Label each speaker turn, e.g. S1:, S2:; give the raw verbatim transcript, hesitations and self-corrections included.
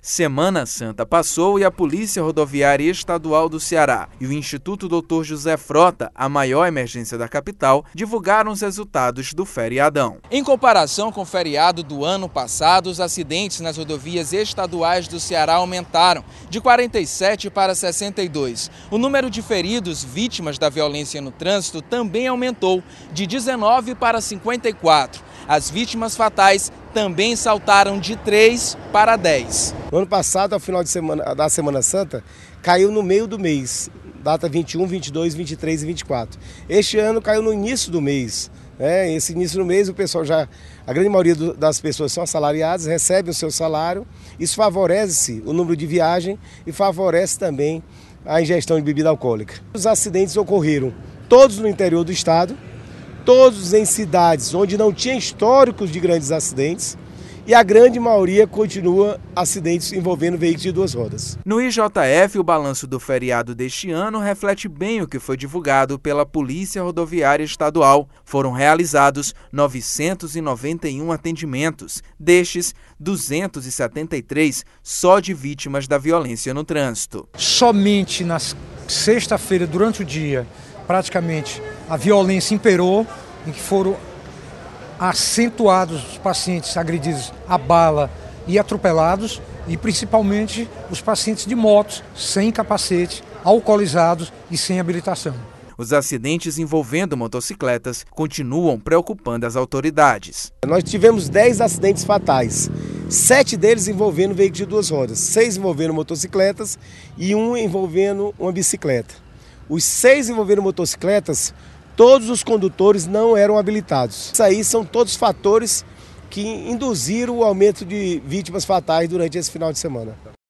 S1: Semana Santa passou e a Polícia Rodoviária Estadual do Ceará e o Instituto doutor José Frota, a maior emergência da capital, divulgaram os resultados do feriadão. Em comparação com o feriado do ano passado, os acidentes nas rodovias estaduais do Ceará aumentaram de quarenta e sete para sessenta e dois. O número de feridos vítimas da violência no trânsito também aumentou de dezenove para cinquenta e quatro. As vítimas fatais também saltaram de três para dez.
S2: No ano passado, ao final de semana, da Semana Santa, caiu no meio do mês, data vinte e um, vinte e dois, vinte e três e vinte e quatro. Este ano caiu no início do mês. Né? Esse início do mês, o pessoal já, a grande maioria do, das pessoas são assalariadas, recebem o seu salário. Isso favorece o número de viagem e favorece também a ingestão de bebida alcoólica. Os acidentes ocorreram todos no interior do estado, todos em cidades onde não tinha históricos de grandes acidentes, e a grande maioria continua acidentes envolvendo veículos de duas rodas.
S1: No I J F, o balanço do feriado deste ano reflete bem o que foi divulgado pela Polícia Rodoviária Estadual. Foram realizados novecentos e noventa e um atendimentos, destes duzentos e setenta e três só de vítimas da violência no trânsito.
S3: Somente na sexta-feira, durante o dia, praticamente a violência imperou, em que foram acentuados os pacientes agredidos a bala e atropelados, e principalmente os pacientes de motos sem capacete, alcoolizados e sem habilitação.
S1: Os acidentes envolvendo motocicletas continuam preocupando as autoridades.
S2: Nós tivemos dez acidentes fatais, sete deles envolvendo veículos de duas rodas, seis envolvendo motocicletas e um envolvendo uma bicicleta. Os seis envolvendo motocicletas, todos os condutores não eram habilitados. Isso aí são todos fatores que induziram o aumento de vítimas fatais durante esse final de semana.